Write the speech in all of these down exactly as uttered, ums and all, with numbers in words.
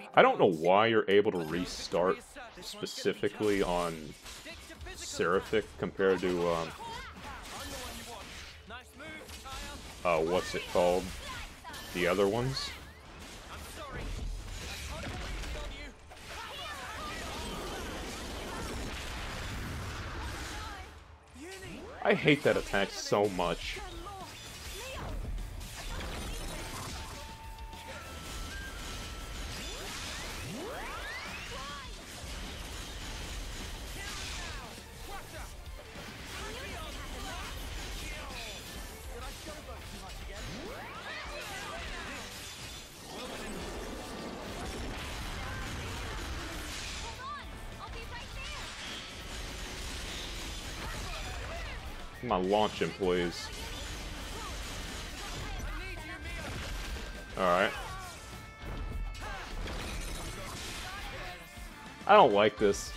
I don't know why you're able to restart specifically on Seraphic compared to, um... Uh, what's it called? The other ones? I hate that attack so much. Come on, launch him, please. Alright. I don't like this.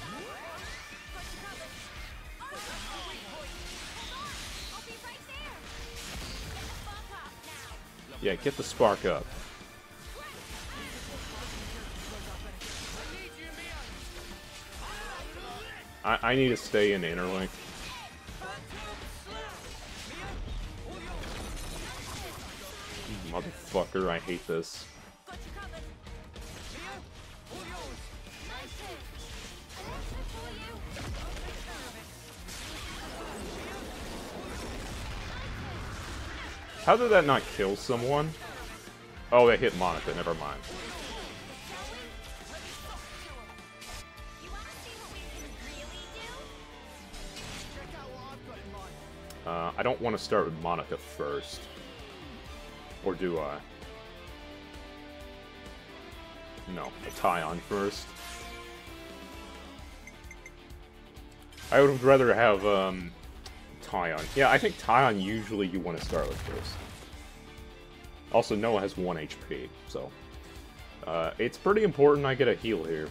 Yeah, get the spark up. I, I need to stay in Interlink. Motherfucker, I hate this. How did that not kill someone? Oh, they hit Monica, never mind. Uh, I don't want to start with Monica first. Or do I? No, Taion first. I would rather have, um, Taion. Yeah, I think Taion usually you want to start with first. Also, Noah has one H P, so... Uh, it's pretty important I get a heal here.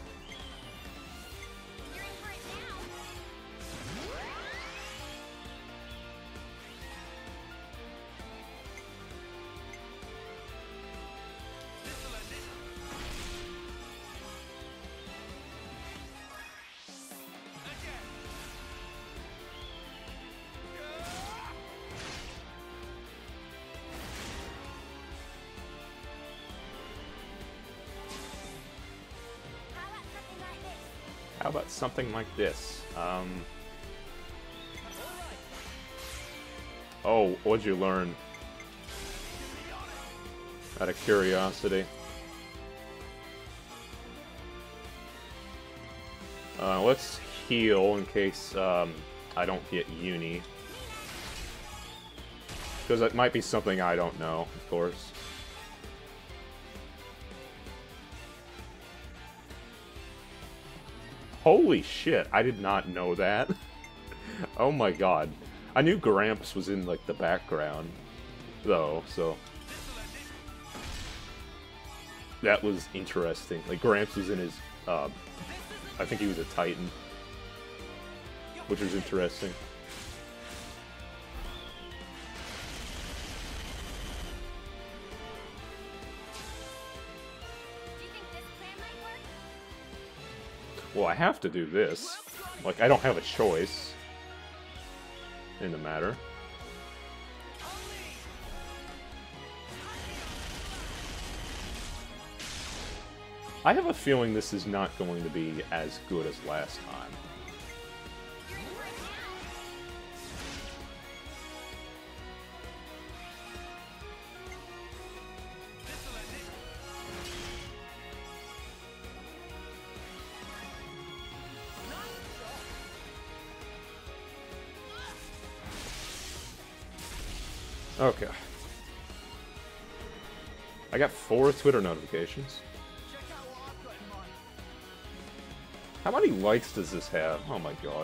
How about something like this? Um... Oh, what'd you learn? Out of curiosity. Uh, let's heal in case um, I don't get Uni. Because it might be something I don't know, of course. Holy shit, I did not know that. Oh my god. I knew Gramps was in, like, the background, though, so... That was interesting. Like, Gramps was in his, uh... I think he was a Titan. Which was interesting. Well, I have to do this. Like, I don't have a choice in the matter. I have a feeling this is not going to be as good as last time. Okay. I got four Twitter notifications. How many likes does this have? Oh my god.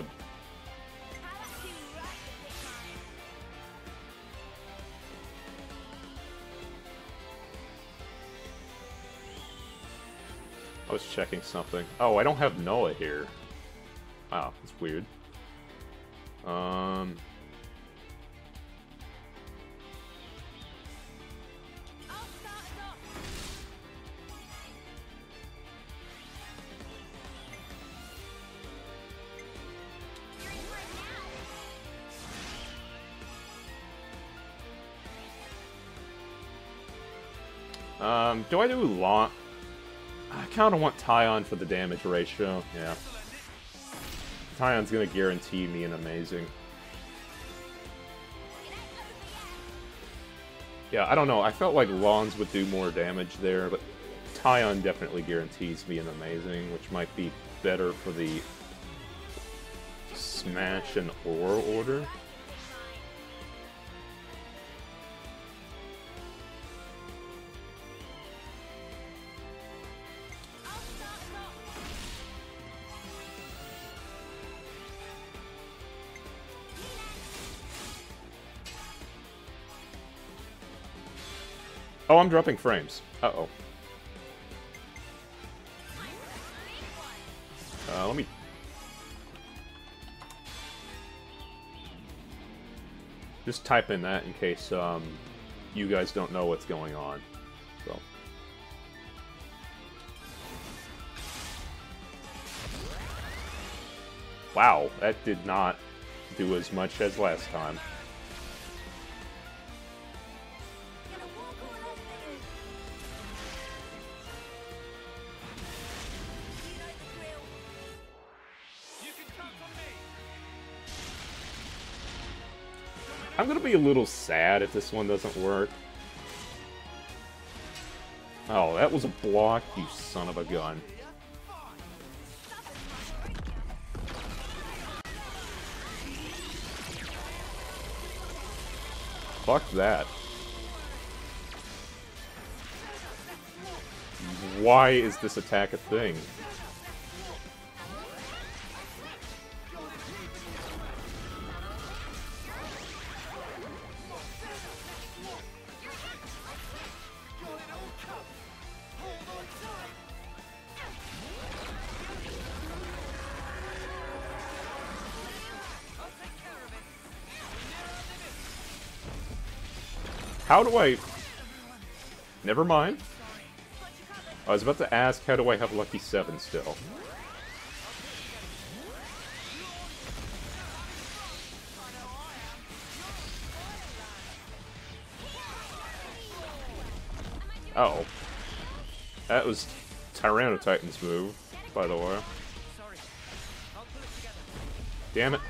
I was checking something. Oh, I don't have Noah here. Wow, that's weird. Um... Um, do I do Launch? I kind of want Tyon for the damage ratio, yeah. Tyon's gonna guarantee me an amazing. Yeah, I don't know, I felt like Lons would do more damage there, but Tyon definitely guarantees me an amazing, which might be better for the Smash and Aura order. Oh, I'm dropping frames. Uh-oh. Uh, let me... Just type in that in case um, you guys don't know what's going on. So. Wow, that did not do as much as last time. I'm gonna be a little sad if this one doesn't work. Oh, that was a block, you son of a gun. Fuck that. Why is this attack a thing? How do I... Never mind. I was about to ask, how do I have Lucky seven still? Oh. That was Tyranitartan's move, by the way. Damn it.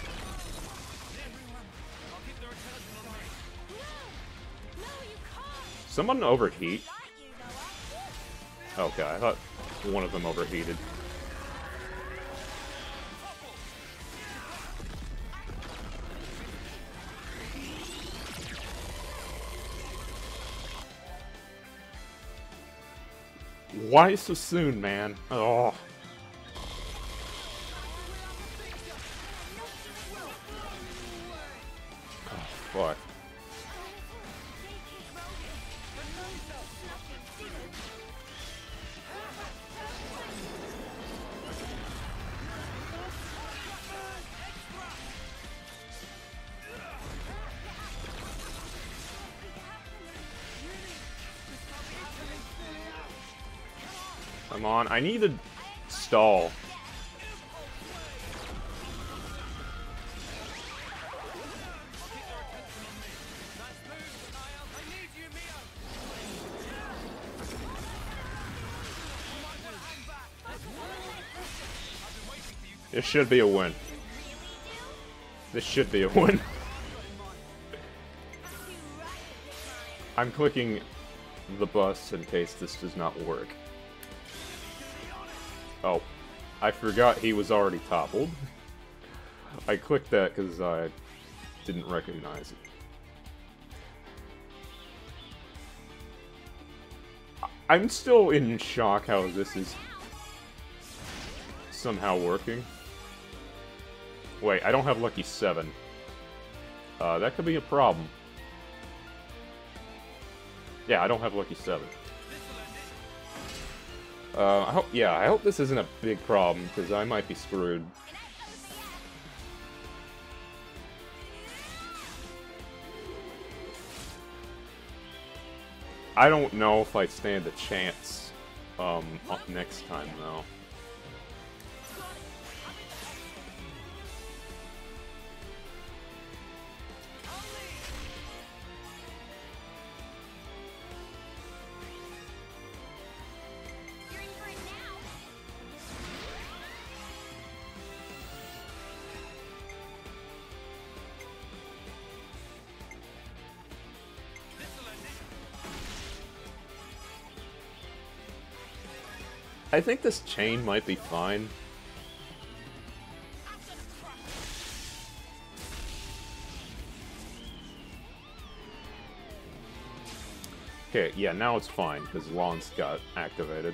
Someone overheat? Okay, I thought one of them overheated. Why so soon, man? Oh. Oh, fuck. Come on, I need to stall. This should be a win. This should be a win. I'm clicking the bus in case this does not work. Oh, I forgot he was already toppled. I clicked that because I didn't recognize it. I'm still in shock how this is somehow working. Wait, I don't have Lucky seven. Uh, that could be a problem. Yeah, I don't have Lucky seven. Uh, I hope, yeah, I hope this isn't a big problem, because I might be screwed. I don't know if I stand a chance, um, up next time, though. I think this chain might be fine. Okay, yeah, now it's fine, because Lance got activated.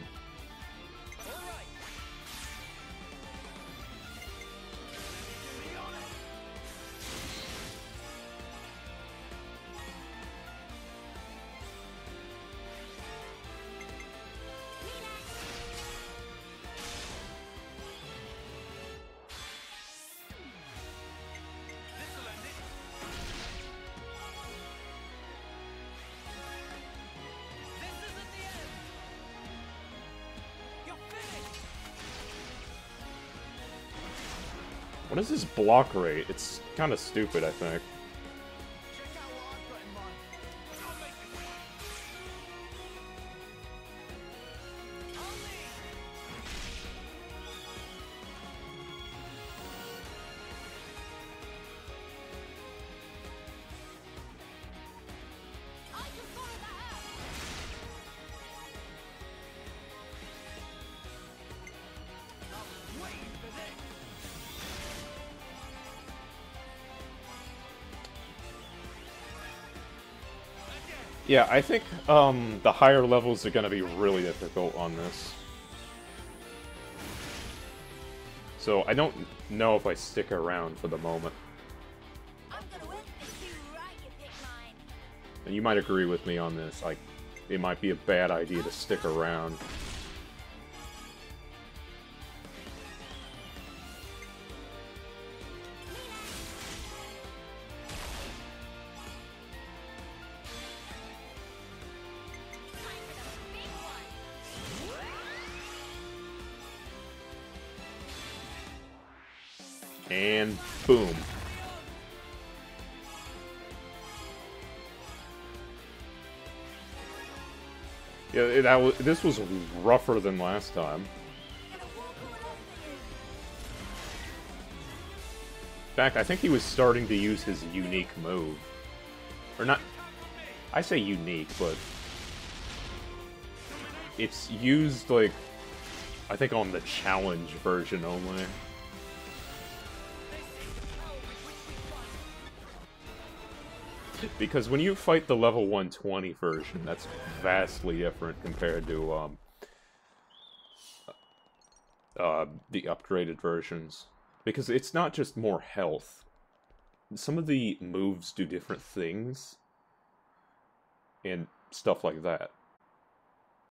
What is this block rate? It's kind of stupid, I think. Yeah, I think um, the higher levels are going to be really difficult on this. So I don't know if I stick around for the moment. I'm gonna win if you right, you pick mine. And you might agree with me on this. Like, it might be a bad idea to stick around. And boom. Yeah, that was, this was rougher than last time. In fact, I think he was starting to use his unique move. Or not... I say unique, but... it's used, like... I think on the challenge version only. Because when you fight the level one twenty version, that's vastly different compared to um, uh, the upgraded versions. Because it's not just more health. Some of the moves do different things. And stuff like that.